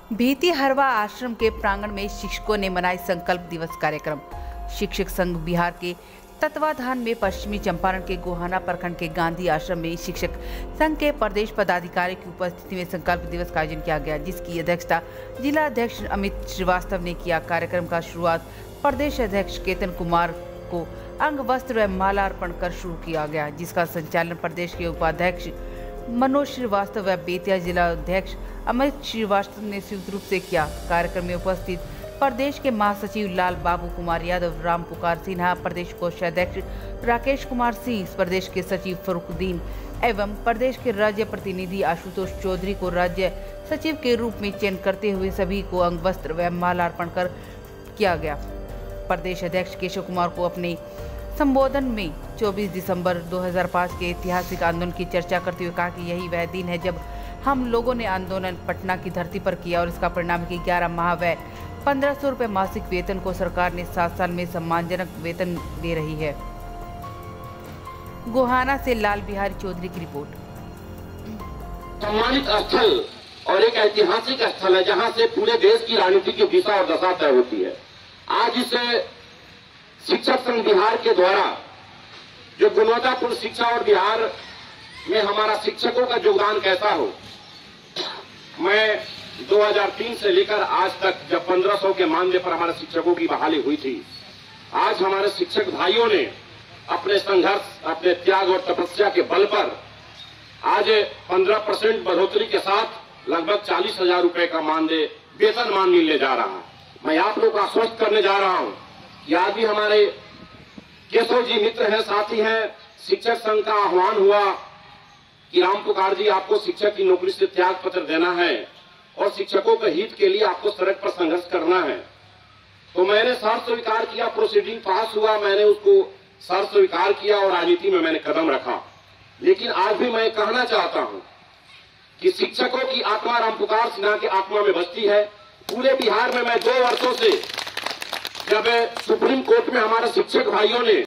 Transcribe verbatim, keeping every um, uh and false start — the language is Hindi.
भीती हरवा आश्रम के प्रांगण में शिक्षकों ने मनाई संकल्प दिवस कार्यक्रम। शिक्षक संघ बिहार के तत्वाधान में पश्चिमी चंपारण के गोहाना प्रखंड के गांधी आश्रम में शिक्षक संघ के प्रदेश पदाधिकारी की उपस्थिति में संकल्प दिवस का आयोजन किया गया, जिसकी अध्यक्षता जिला अध्यक्ष अमित श्रीवास्तव ने किया। कार्यक्रम का शुरुआत प्रदेश अध्यक्ष केतन कुमार को अंग वस्त्र व माला अर्पण कर शुरू किया गया, जिसका संचालन प्रदेश के उपाध्यक्ष मनोज श्रीवास्तव व बेतिया जिला अध्यक्ष अमित श्रीवास्तव ने संयुक्त रूप से किया। कार्यक्रम में उपस्थित प्रदेश के महासचिव लाल बाबू कुमार यादव, राम पुकार सिन्हा, प्रदेश कोषाध्यक्ष राकेश कुमार सिंह, प्रदेश के सचिव फरुखुद्दीन एवं प्रदेश के राज्य प्रतिनिधि आशुतोष चौधरी को राज्य सचिव के रूप में चयन करते हुए सभी को अंग वस्त्र व माला अर्पण कर किया गया। प्रदेश अध्यक्ष केशव कुमार को अपने संबोधन में चौबीस दिसंबर दो हज़ार पाँच के ऐतिहासिक आंदोलन की चर्चा करते हुए कहा कि यही वह दिन है जब हम लोगों ने आंदोलन पटना की धरती पर किया और इसका परिणाम कि ग्यारह माह व पंद्रह सौ रुपए मासिक वेतन को सरकार ने सात साल में सम्मानजनक वेतन दे रही है। गोहाना से लाल बिहारी चौधरी की रिपोर्ट। सम्मानित स्थल और एक ऐतिहासिक स्थल है जहां से पूरे देश की राजनीति की दिशा और दशा तय होती है। आज इसे शिक्षक संघ बिहार के द्वारा जो गुणवत्तापूर्ण शिक्षा और बिहार में हमारा शिक्षकों का योगदान कैसा हो, मैं दो हज़ार तीन से लेकर आज तक जब पंद्रह सौ के मानदेय पर हमारे शिक्षकों की बहाली हुई थी, आज हमारे शिक्षक भाइयों ने अपने संघर्ष, अपने त्याग और तपस्या के बल पर आज पंद्रह परसेंट बढ़ोतरी के साथ लगभग चालीस हजार रुपए का मानदेय वेतन मान मिलने जा रहा है। मैं आप लोग को आश्वस्त करने जा रहा हूं कि आज भी हमारे केशव जी मित्र हैं, साथी हैं। शिक्षक संघ का आह्वान हुआ कि राम पुकार जी, आपको शिक्षक की नौकरी से त्याग पत्र देना है और शिक्षकों के हित के लिए आपको सड़क पर संघर्ष करना है। तो मैंने शर्त स्वीकार किया, प्रोसीडिंग पास हुआ, मैंने उसको शर्त स्वीकार किया और राजनीति में मैंने कदम रखा। लेकिन आज भी मैं कहना चाहता हूं कि शिक्षकों की आत्मा राम पुकार सिन्हा की आत्मा में बसती है। पूरे बिहार में मैं दो वर्षों से, जब सुप्रीम कोर्ट में हमारे शिक्षक भाइयों ने